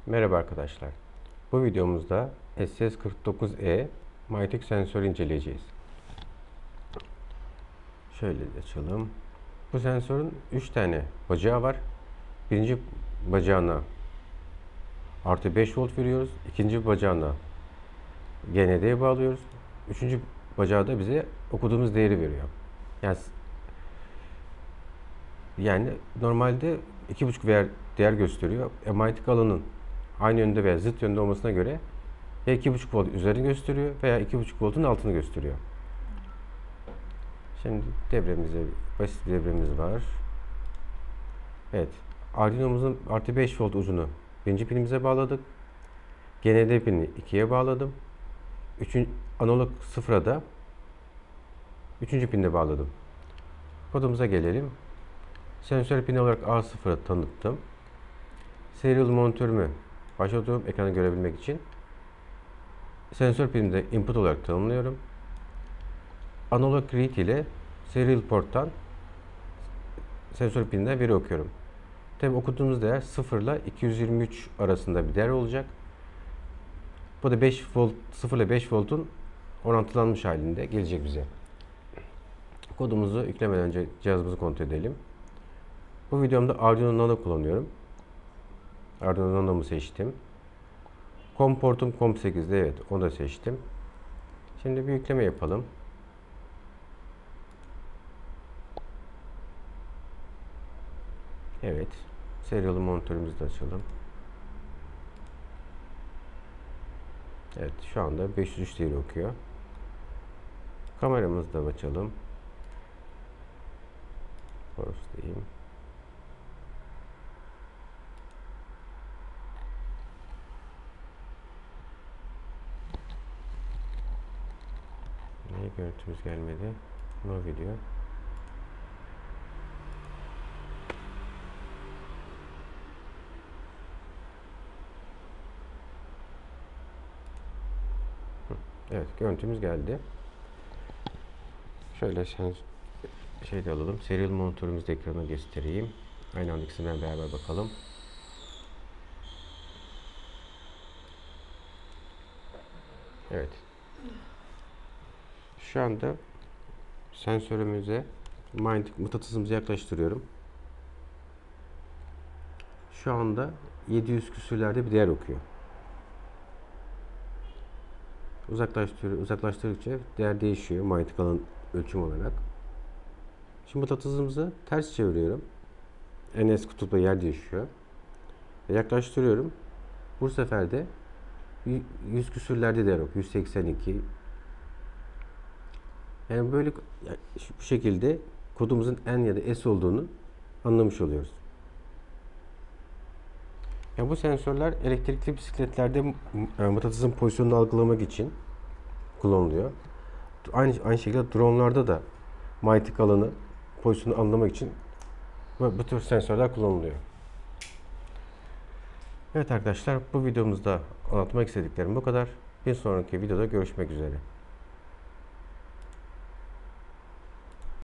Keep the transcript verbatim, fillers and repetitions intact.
Merhaba arkadaşlar. Bu videomuzda S C S kırk dokuz E manyetik sensörü inceleyeceğiz. Şöyle açalım. Bu sensörün üç tane bacağı var. Birinci bacağına artı beş volt veriyoruz. İkinci bacağına G N D'ye bağlıyoruz. Üçüncü bacağı da bize okuduğumuz değeri veriyor. Yani, yani normalde iki buçuk değer gösteriyor. E, manyetik alanın aynı yönde veya zıt yönde olmasına göre ya iki buçuk volt üzerini gösteriyor veya iki buçuk voltun altını gösteriyor. Şimdi devremize basit bir devremiz var. Evet. Arduino'muzun artı beş volt uzunu birinci pinimize bağladık. G N D pinini ikiye bağladım. Üçüncü analog sıfıra da üçüncü pinde bağladım. Kodumuza gelelim. Sensör pini olarak A sıfırı tanıttım. Serial monitörümü başlatıyorum ekranı görebilmek için. Sensör pinini de input olarak tanımlıyorum. Analog read ile serial porttan sensör pininden veri okuyorum. Tabi okuduğumuz değer sıfır ile iki yüz yirmi üç arasında bir değer olacak. Bu da beş volt, sıfır ile beş voltun orantılanmış halinde gelecek bize. Kodumuzu yüklemeden önce cihazımızı kontrol edelim. Bu videomda Arduino Nano kullanıyorum. Arduino Nano'mu seçtim. COM portum COM sekiz'de, evet, onu da seçtim. Şimdi bir yükleme yapalım. Evet. Serial monitörümüzü de açalım. Evet, şu anda beş yüz üç değeri okuyor. Kameramızı da açalım. Force diyeyim. Niye görüntümüz gelmedi? No video. Evet, görüntümüz geldi. Şöyle sen şey de alalım. Serial monitörümüzü de ekrana göstereyim. Aynı anda ikisinden beraber bakalım. Evet. Şu anda sensörümüze manyetik mıknatısımızı yaklaştırıyorum. Şu anda yedi yüz küsürlerde bir değer okuyor. Uzaklaştır, uzaklaştırdıkça değer değişiyor manyetik alan ölçüm olarak. Şimdi mıknatısımızı ters çeviriyorum. En S kutupta yer değişiyor. Ve yaklaştırıyorum. Bu sefer de yüz küsürlerde değer okuyor. yüz seksen iki. Yani böyle bu şekilde kodumuzun N ya da S olduğunu anlamış oluyoruz. Yani bu sensörler elektrikli bisikletlerde mıknatısın pozisyonunu algılamak için kullanılıyor. Aynı, aynı şekilde dronlarda da manyetik alanı pozisyonu anlamak için bu, bu tür sensörler kullanılıyor. Evet arkadaşlar, bu videomuzda anlatmak istediklerim bu kadar. Bir sonraki videoda görüşmek üzere.